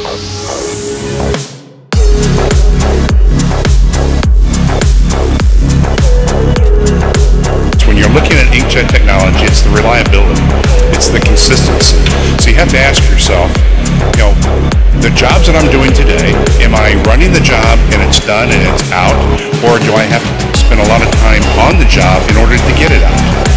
When you're looking at inkjet technology, it's the reliability, it's the consistency. So you have to ask yourself, the jobs that I'm doing today, am I running the job and it's done and it's out, or do I have to spend a lot of time on the job in order to get it out?